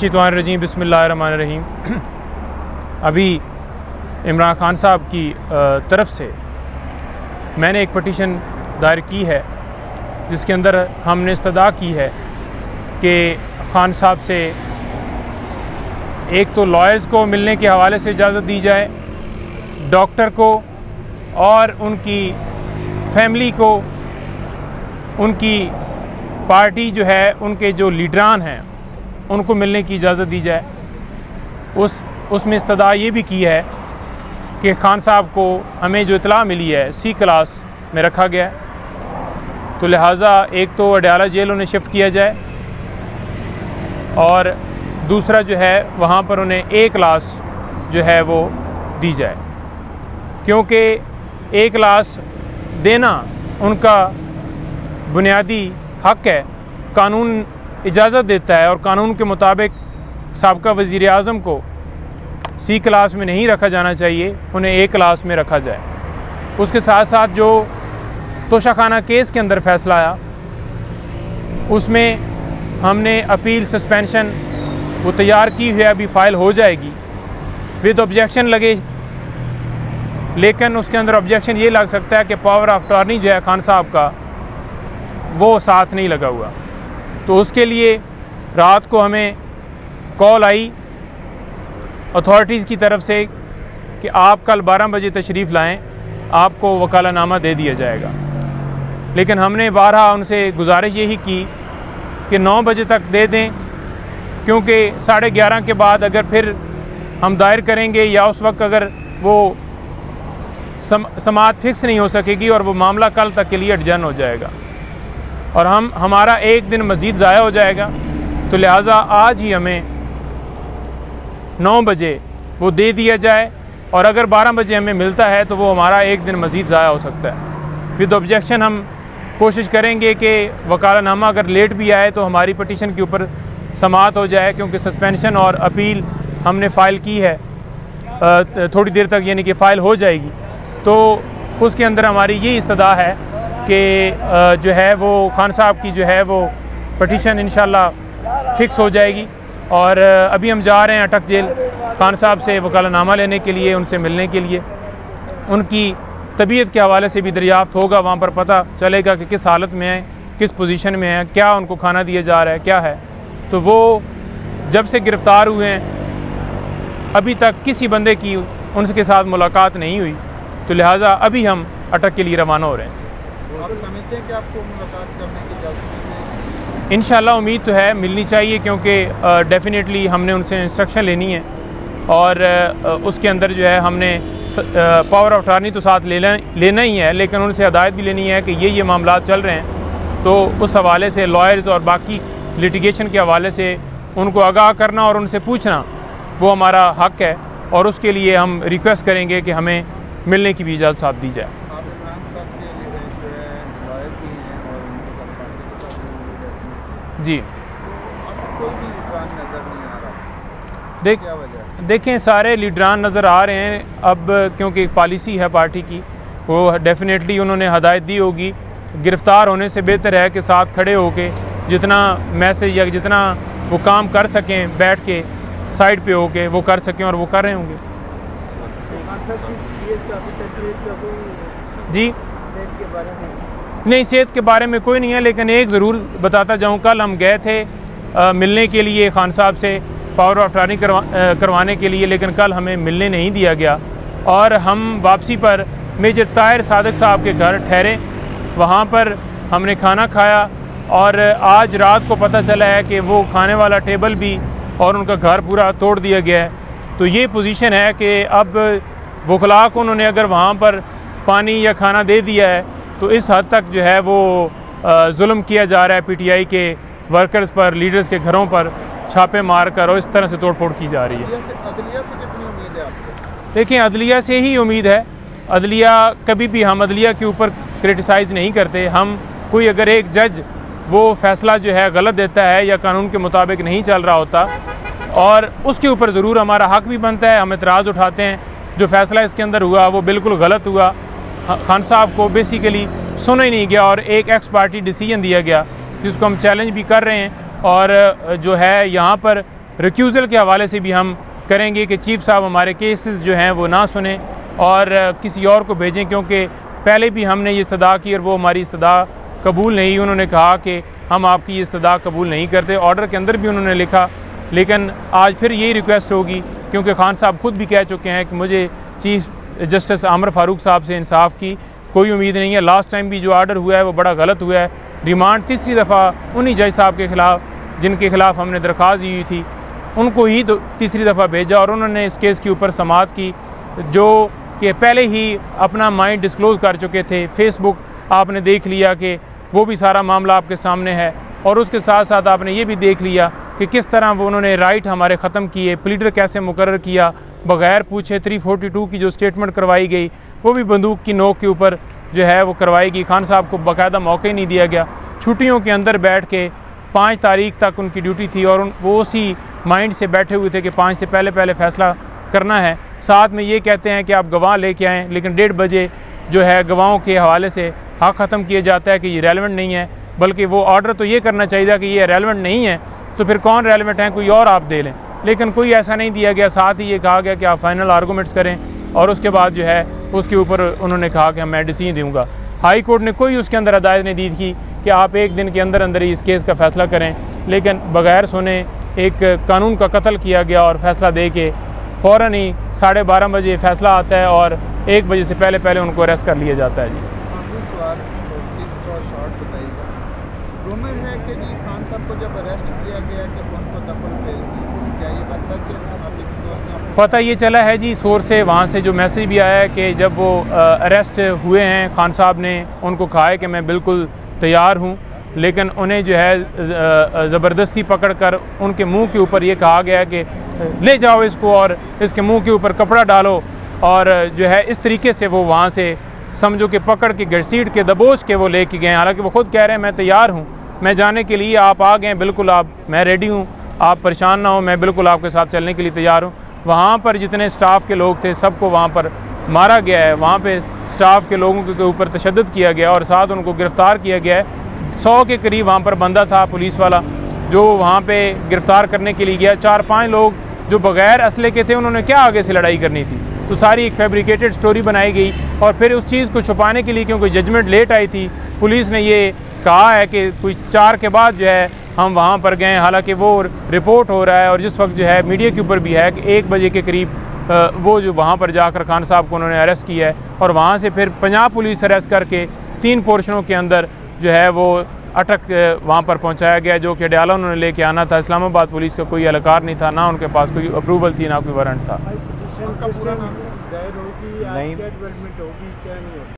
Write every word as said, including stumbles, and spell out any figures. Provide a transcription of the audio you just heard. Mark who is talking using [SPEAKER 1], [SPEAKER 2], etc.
[SPEAKER 1] मिनश्शैतानिर्रजीम बिस्मिल्लाहिर्रहमानिर्रहीम। अभी इमरान खान साहब की तरफ से मैंने एक पटिशन दायर की है जिसके अंदर हमने इस्तदा की है कि खान साहब से एक तो लॉयर्स को मिलने के हवाले से इजाज़त दी जाए, डॉक्टर को और उनकी फैमिली को, उनकी पार्टी जो है, उनके जो लीडरान हैं उनको मिलने की इजाज़त दी जाए। उस उसमें इस्तदा ये भी की है कि खान साहब को हमें जो इतला मिली है सी क्लास में रखा गया है, तो लिहाजा एक तो अडयाला जेल उन्हें शिफ्ट किया जाए और दूसरा जो है वहाँ पर उन्हें ए क्लास जो है वो दी जाए, क्योंकि ए क्लास देना उनका बुनियादी हक़ है। कानून इजाज़त देता है और कानून के मुताबिक साबका वज़ीर आज़म को सी क्लास में नहीं रखा जाना चाहिए, उन्हें ए क्लास में रखा जाए। उसके साथ साथ जो तोशाखाना केस के अंदर फ़ैसला आया उसमें हमने अपील सस्पेंशन वो तैयार की हुई अभी फ़ाइल हो जाएगी विद ऑब्जेक्शन लगे, लेकिन उसके अंदर ऑब्जेक्शन ये लग सकता है कि पावर ऑफ अटॉर्नी जो है खान साहब का वो साथ नहीं लगा हुआ। तो उसके लिए रात को हमें कॉल आई अथॉरिटीज़ की तरफ से कि आप कल बारह बजे तशरीफ़ लाएं, आपको वकालतनामा दे दिया जाएगा। लेकिन हमने बारहा उनसे गुजारिश यही की कि नौ बजे तक दे दें, क्योंकि साढ़े ग्यारह के बाद अगर फिर हम दायर करेंगे या उस वक्त अगर वो सम, समाअत फिक्स नहीं हो सकेगी और वो मामला कल तक के लिए एडजर्न हो जाएगा और हम हमारा एक दिन मज़ीद ज़ाया हो जाएगा। तो लिहाजा आज ही हमें नौ बजे वो दे दिया जाए और अगर बारह बजे हमें मिलता है तो वो हमारा एक दिन मज़ीद ज़ाया हो सकता है। विद ऑब्जेक्शन हम कोशिश करेंगे कि वकालतनामा अगर लेट भी आए तो हमारी पटिशन के ऊपर समाअत हो जाए, क्योंकि सस्पेंशन और अपील हमने फ़ाइल की है थोड़ी देर तक, यानी कि फ़ाइल हो जाएगी। तो उसके अंदर हमारी ये इस्तदा है कि जो है वो खान साहब की जो है वो पटिशन इंशाल्लाह फ़िक्स हो जाएगी। और अभी हम जा रहे हैं अटक जेल खान साहब से वकालतनामा लेने के लिए, उनसे मिलने के लिए। उनकी तबीयत के हवाले से भी दरियाफ़्त होगा, वहाँ पर पता चलेगा कि किस हालत में है, किस पोजीशन में है, क्या उनको खाना दिया जा रहा है, क्या है। तो वो जब से गिरफ़्तार हुए हैं अभी तक किसी बंदे की उनके साथ मुलाकात नहीं हुई, तो लिहाजा अभी हम अटक के लिए रवाना हो रहे हैं।
[SPEAKER 2] आप समझते हैं कि आपको मुलाकात करने की इजाज़त मिल जाएगी?
[SPEAKER 1] इंशाल्लाह उम्मीद तो है मिलनी चाहिए, क्योंकि डेफिनेटली हमने उनसे इंस्ट्रक्शन लेनी है और आ, उसके अंदर जो है हमने पावर ऑफ अटॉर्नी तो साथ लेना लेना ही है, लेकिन उनसे हदायत भी लेनी है कि ये ये मामला चल रहे हैं। तो उस हवाले से लॉयर्स और बाकी लिटिगेशन के हवाले से उनको आगाह करना और उनसे पूछना वो हमारा हक़ है और उसके लिए हम रिक्वेस्ट करेंगे कि हमें मिलने की भी इजाज़त साथ दी जाए।
[SPEAKER 2] आप इमरान साहब के लिए जो है लॉयर भी हैं और उनके साथ पार्टी के साथ भी
[SPEAKER 1] जी,
[SPEAKER 2] आपको कोई भी लीडरान नज़र नहीं आ रहा,
[SPEAKER 1] देख
[SPEAKER 2] क्या वजह?
[SPEAKER 1] देखें सारे लीडरान नज़र आ रहे हैं अब, क्योंकि एक पॉलिसी है पार्टी की, वो डेफिनेटली उन्होंने हदायत दी होगी। गिरफ़्तार होने से बेहतर है कि साथ खड़े होके जितना मैसेज या जितना वो काम कर सकें बैठ के साइड पे होके वो कर सकें, और वो कर रहे होंगे। जी
[SPEAKER 2] सेहत के बारे में
[SPEAKER 1] नहीं, सेहत के बारे में कोई नहीं है, लेकिन एक ज़रूर बताता जाऊँ, कल हम गए थे आ, मिलने के लिए खान साहब से पावर ऑफ अटॉर्नी करवा, करवाने के लिए, लेकिन कल हमें मिलने नहीं दिया गया और हम वापसी पर मेजर ताहिर सादिक साहब के घर ठहरे, वहाँ पर हमने खाना खाया और आज रात को पता चला है कि वो खाने वाला टेबल भी और उनका घर पूरा तोड़ दिया गया है। तो ये पोजीशन है कि अब वकला को उन्होंने अगर वहाँ पर पानी या खाना दे दिया है तो इस हद तक जो है वो जुल्म किया जा रहा है पीटीआई के वर्कर्स पर, लीडर्स के घरों पर छापे मार कर, और इस तरह से तोड़ फोड़ की जा रही है।
[SPEAKER 2] अदलिया से कितनी उम्मीद है आपको?
[SPEAKER 1] देखिए, अदलिया से ही उम्मीद है। अदलिया कभी भी, हम अदलिया के ऊपर क्रिटिसाइज़ नहीं करते। हम कोई अगर एक जज वो फ़ैसला जो है गलत देता है या कानून के मुताबिक नहीं चल रहा होता, और उसके ऊपर ज़रूर हमारा हक़ भी बनता है, हम एतराज़ उठाते हैं। जो फ़ैसला इसके अंदर हुआ वो बिल्कुल गलत हुआ। खान साहब को बेसिकली सुना ही नहीं गया और एक एक्स पार्टी डिसीजन दिया गया जिसको हम चैलेंज भी कर रहे हैं। और जो है यहाँ पर रिक्यूज़ल के हवाले से भी हम करेंगे कि चीफ़ साहब हमारे केसेस जो हैं वो ना सुने और किसी और को भेजें, क्योंकि पहले भी हमने ये इस्तदा की और वो हमारी इस्तदा कबूल नहीं। उन्होंने कहा कि हम आपकी इस्तदा कबूल नहीं करते, ऑर्डर के अंदर भी उन्होंने लिखा। लेकिन आज फिर यही रिक्वेस्ट होगी, क्योंकि खान साहब खुद भी कह चुके हैं कि मुझे चीफ जस्टिस आमर फारूक साहब से इंसाफ की कोई उम्मीद नहीं है। लास्ट टाइम भी जो ऑर्डर हुआ है वो बड़ा गलत हुआ है। रिमांड तीसरी दफ़ा उन्हीं जज साहब के ख़िलाफ़ जिनके ख़िलाफ़ हमने दरख्वास्त दी हुई थी उनको ही तीसरी दफ़ा भेजा और उन्होंने इस केस के ऊपर समाअत की, जो कि पहले ही अपना माइंड डिस्क्लोज़ कर चुके थे। फेसबुक आपने देख लिया कि वो भी सारा मामला आपके सामने है, और उसके साथ साथ आपने ये भी देख लिया कि किस तरह वो उन्होंने राइट हमारे ख़त्म किए, प्लीडर कैसे मुकर्रर किया बग़ैर पूछे। थ्री फोर्टी टू की जो स्टेटमेंट करवाई गई वो भी बंदूक की नोक के ऊपर जो है वो करवाई गई। खान साहब को बाकायदा मौका ही नहीं दिया गया। छुट्टियों के अंदर बैठ के पाँच तारीख तक उनकी ड्यूटी थी और उन वो उसी माइंड से बैठे हुए थे कि पाँच से पहले पहले फ़ैसला करना है। साथ में ये कहते हैं कि आप गवाह लेके आएँ, लेकिन डेढ़ बजे जो है गवाहों के हवाले से हक़ ख़त्म किया जाता है कि ये रेलेवेंट नहीं है। बल्कि वो ऑर्डर तो ये करना चाहिए कि ये रेलेवेंट नहीं है, तो फिर कौन रेलेवेंट है, कोई और आप दे लें। लेकिन कोई ऐसा नहीं दिया गया। साथ ही ये कहा गया कि आप फाइनल आर्गूमेंट्स करें और उसके बाद जो है उसके ऊपर उन्होंने कहा कि मैं डिसीजन दूँगा। हाई कोर्ट ने कोई उसके अंदर हदायत नहीं दी थी कि आप एक दिन के अंदर अंदर ही इस केस का फ़ैसला करें, लेकिन बग़ैर सुने एक कानून का कत्ल किया गया और फ़ैसला दे के फ़ौरन ही साढ़े बारह बजे फ़ैसला आता है और एक बजे से पहले पहले उनको अरेस्ट कर लिया जाता है। जी
[SPEAKER 2] आखिरी सवाल शॉर्ट बताइएगा। रूमर है कि जी खान साहब को जब अरेस्ट किया गया कि उनको दफन फेल की गई, क्या ये बात सच है? आपके किसी दोस्त ने आपको
[SPEAKER 1] पता ये चला है जी, सोर्स से वहाँ से जो मैसेज भी आया है कि जब वो अरेस्ट हुए हैं खान साहब ने उनको कहा है कि मैं बिल्कुल तैयार हूँ, लेकिन उन्हें जो है ज़बरदस्ती पकड़ कर उनके मुंह के ऊपर ये कहा गया कि ले जाओ इसको और इसके मुंह के ऊपर कपड़ा डालो, और जो है इस तरीके से वो वहाँ से समझो कि पकड़ के घसीट के दबोच के वो लेके गए। हालांकि वो खुद कह रहे हैं मैं तैयार हूँ, मैं जाने के लिए, आप आ गए, बिल्कुल आप, मैं रेडी हूँ, आप परेशान ना हो, मैं बिल्कुल आपके साथ चलने के लिए तैयार हूँ। वहाँ पर जितने स्टाफ के लोग थे सबको वहाँ पर मारा गया है, वहाँ पे स्टाफ के लोगों के ऊपर तशद्दुद किया गया और साथ उनको गिरफ़्तार किया गया है। सौ के करीब वहाँ पर बंदा था पुलिस वाला जो वहाँ पे गिरफ़्तार करने के लिए गया। चार पाँच लोग जो बग़ैर असले के थे, उन्होंने क्या आगे से लड़ाई करनी थी, तो सारी एक फैब्रिकेटेड स्टोरी बनाई गई। और फिर उस चीज़ को छुपाने के लिए, क्योंकि जजमेंट लेट आई थी, पुलिस ने ये कहा है कि कोई चार के बाद जो है हम वहाँ पर गए। हालांकि वो रिपोर्ट हो रहा है और जिस वक्त जो है मीडिया के ऊपर भी है कि एक बजे के करीब वो जो वहाँ पर जाकर खान साहब को उन्होंने अरेस्ट किया है और वहाँ से फिर पंजाब पुलिस अरेस्ट करके तीन पोर्शनों के अंदर जो है वो अटक वहाँ पर पहुँचाया गया, जो कि अडयाला उन्होंने लेके आना था। इस्लामाबाद पुलिस का कोई एहलकार नहीं था, ना उनके पास कोई अप्रूवल थी, ना कोई वारंट था।
[SPEAKER 2] आपका पूरा नाम
[SPEAKER 3] नहीं।